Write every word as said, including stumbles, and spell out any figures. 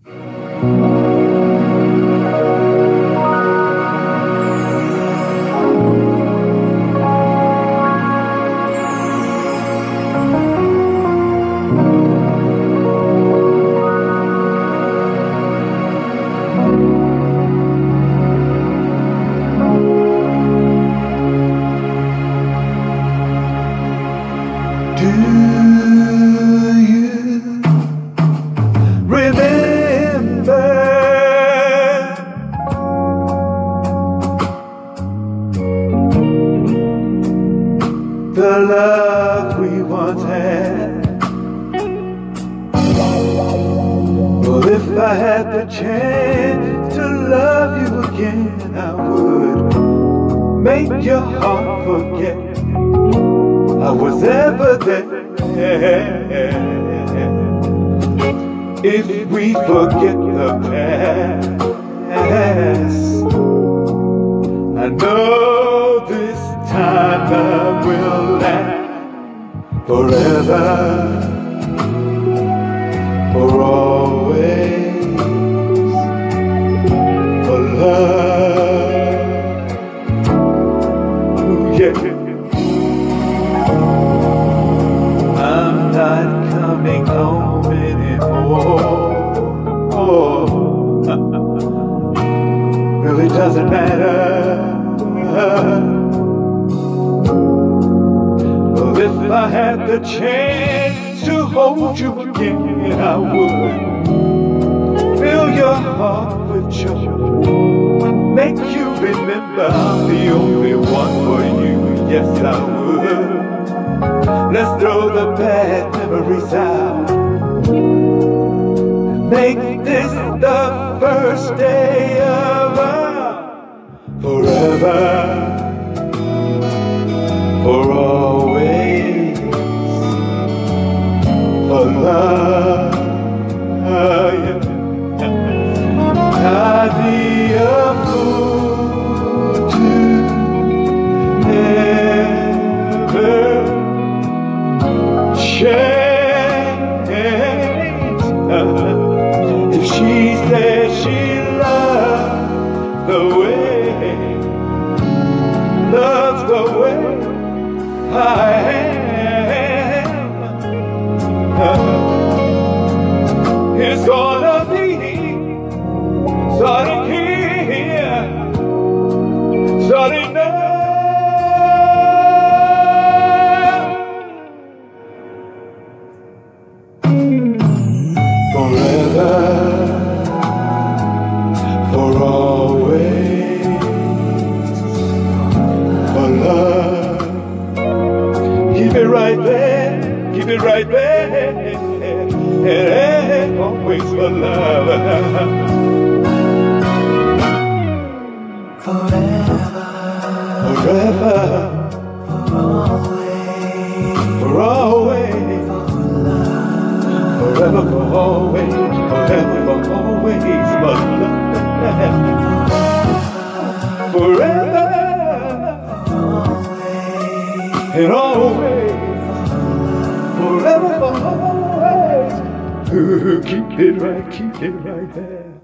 Do you remember the love we once had? Well, if I had the chance to love you again, I would make your heart forget I was ever there. If we forget the past, I know this time love will last forever, for always, for love. Ooh, yeah. I'm not coming home anymore. Oh, really doesn't matter. Well, if I had the chance to hold you again, I would fill your heart with joy, make you remember I'm the only one for you. Yes, I would. Let's throw the bad memories out and make this the first day of our forever, for always, for love. I'd be a fool to never change. If she says she loves the way, loves the way I am, it's gonna be starting here, starting now. Forever, for always, for love. Keep it right there, keep it right there, and always for love. Forever, forever, for always, for always, for love. forever, for always, forever, for always, for love. Forever, and always, forever, for always. Keep it right, keep it right there.